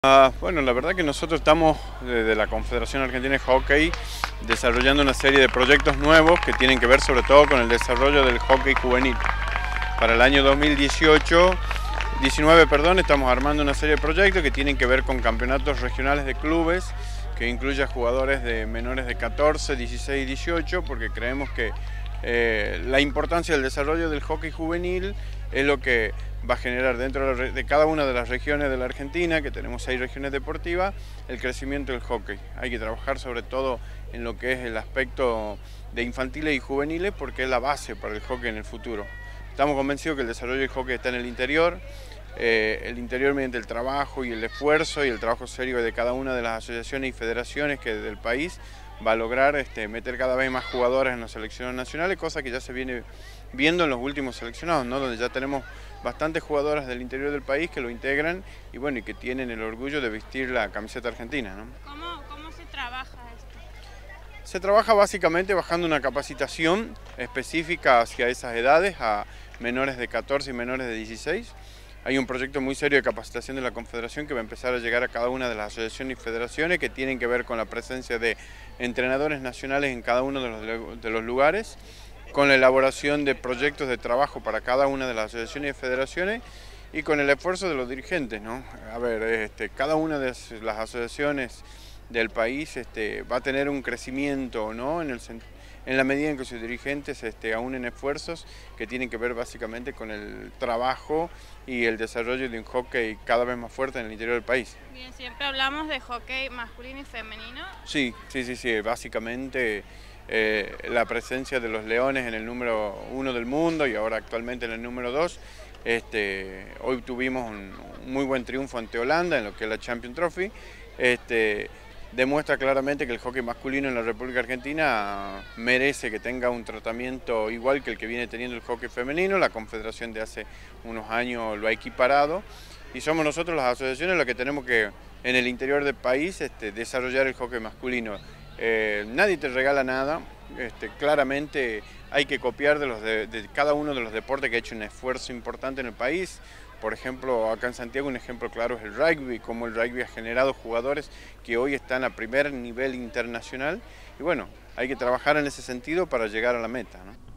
Bueno, la verdad que nosotros estamos desde la Confederación Argentina de Hockey desarrollando una serie de proyectos nuevos que tienen que ver sobre todo con el desarrollo del hockey juvenil. Para el año 2019, estamos armando una serie de proyectos que tienen que ver con campeonatos regionales de clubes que incluya jugadores de menores de 14, 16 y 18, porque creemos que la importancia del desarrollo del hockey juvenil es lo que va a generar dentro de cada una de las regiones de la Argentina, que tenemos 6 regiones deportivas, el crecimiento del hockey. Hay que trabajar sobre todo en lo que es el aspecto de infantiles y juveniles, porque es la base para el hockey en el futuro. Estamos convencidos que el desarrollo del hockey está en el interior mediante el trabajo y el esfuerzo y el trabajo serio de cada una de las asociaciones y federaciones del país va a lograr meter cada vez más jugadores en las selecciones nacionales, cosa que ya se viene viendo en los últimos seleccionados, ¿no? Donde ya tenemos bastantes jugadoras del interior del país que lo integran y bueno, y que tienen el orgullo de vestir la camiseta argentina, ¿no? ¿Cómo se trabaja esto? Se trabaja básicamente bajando una capacitación específica hacia esas edades, a menores de 14 y menores de 16. Hay un proyecto muy serio de capacitación de la Confederación que va a empezar a llegar a cada una de las asociaciones y federaciones que tienen que ver con la presencia de entrenadores nacionales en cada uno de los lugares, con la elaboración de proyectos de trabajo para cada una de las asociaciones y federaciones y con el esfuerzo de los dirigentes, ¿no? A ver, cada una de las asociaciones del país va a tener un crecimiento, ¿no? En la medida en que sus dirigentes aúnen esfuerzos que tienen que ver básicamente con el trabajo y el desarrollo de un hockey cada vez más fuerte en el interior del país. Bien, siempre hablamos de hockey masculino y femenino. Sí, básicamente la presencia de los Leones en el número 1 del mundo y ahora actualmente en el número 2. Hoy tuvimos un muy buen triunfo ante Holanda en lo que es la Champions Trophy. Demuestra claramente que el hockey masculino en la República Argentina merece que tenga un tratamiento igual que el que viene teniendo el hockey femenino. La Confederación de hace unos años lo ha equiparado y somos nosotros las asociaciones las que tenemos que en el interior del país desarrollar el hockey masculino. Nadie te regala nada, claramente hay que copiar de cada uno de los deportes que ha hecho un esfuerzo importante en el país. Por ejemplo, acá en Santiago un ejemplo claro es el rugby, cómo el rugby ha generado jugadores que hoy están a primer nivel internacional y bueno, hay que trabajar en ese sentido para llegar a la meta, ¿no?